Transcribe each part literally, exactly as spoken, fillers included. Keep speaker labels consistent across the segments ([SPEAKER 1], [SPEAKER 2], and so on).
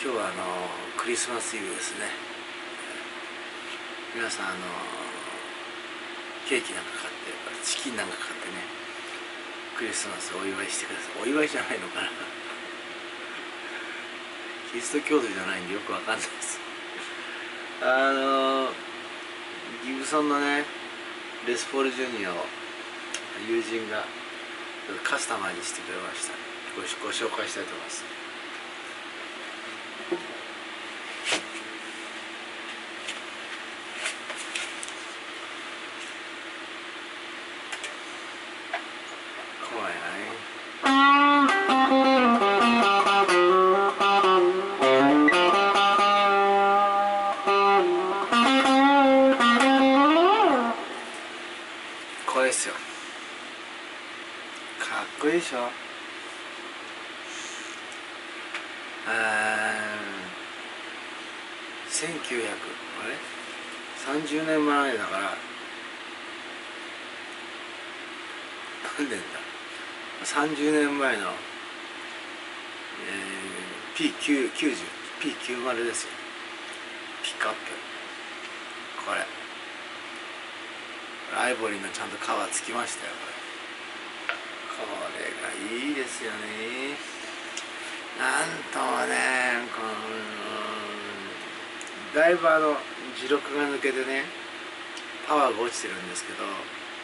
[SPEAKER 1] 今日はあのクリスマスイブですね。皆さんあのケーキなんか買ってチキンなんか買ってね、クリスマスをお祝いしてください。お祝いじゃないのかなキリスト教徒じゃないんでよくわかんないです。あのギブソンのねレスポールジュニアを友人がカスタマイズしてくれました。ご, ご紹介したいと思います。怖いね。これですよ。かっこいいでしょ。あせんきゅうひゃくあれさんじゅうねんまえだから何年ださんじゅうねんまえの、えー、ピーきゅうじゅう ピーきゅうじゅう ですよ。ピックアップこれアイボリーのちゃんと皮つきましたよ。これこれがいいですよね。なんともね、このだいぶあの磁力が抜けてねパワーが落ちてるんですけど、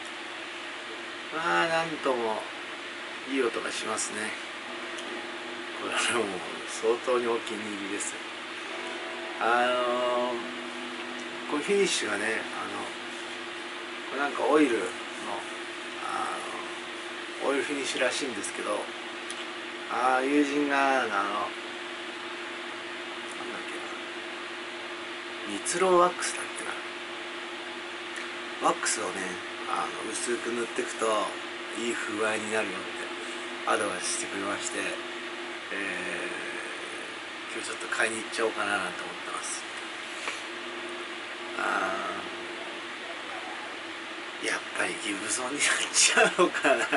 [SPEAKER 1] まあなんともいい音がしますね。これはもう相当にお気に入りです。あのこのフィニッシュがね、あのこれなんかオイルのあのオイルフィニッシュらしいんですけど、ああ友人があのなんだっけな、蜜蝋ワックスだっけな、ワックスをねあの薄く塗っていくといい風合いになるよってアドバイスしてくれまして、えー、今日ちょっと買いに行っちゃおうかななんて思ってます。あやっぱりギブソンになっちゃうのかなうん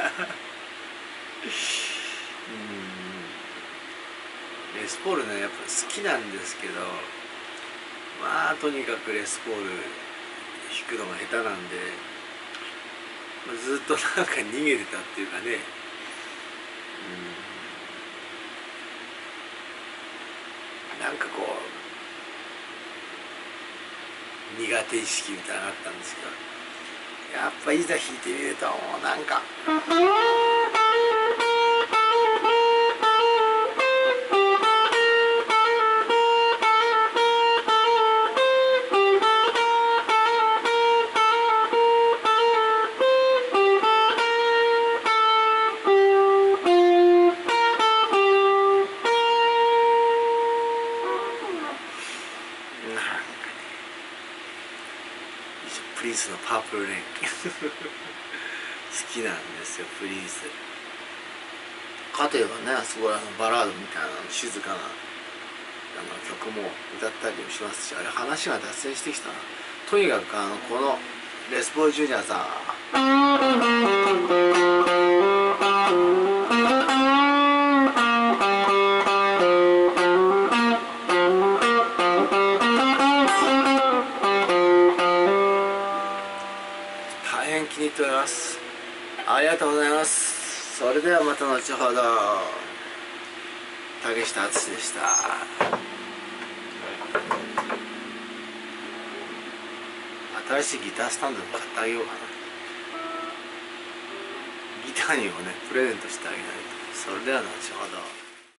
[SPEAKER 1] レスポールねやっぱ好きなんですけど、まあとにかくレスポール弾くのが下手なんで、まあ、ずっとなんか逃げてたっていうかね、うんなんかこう苦手意識みたいなのがあったんですけど、やっぱいざ弾いてみるともうなんかプリンスのパープルレイン好きなんですよ。プリンスかといえばね、すごいあのバラードみたいな静かなあの曲も歌ったりもしますし、あれ話が脱線してきたな。とにかくあのこのレスポールジュニアさん大変気に入っております。ありがとうございます。それではまた後ほど。竹下敦でした。新しいギタースタンドも買ってあげようかな。ギターにもねプレゼントしてあげないと。それでは後ほど。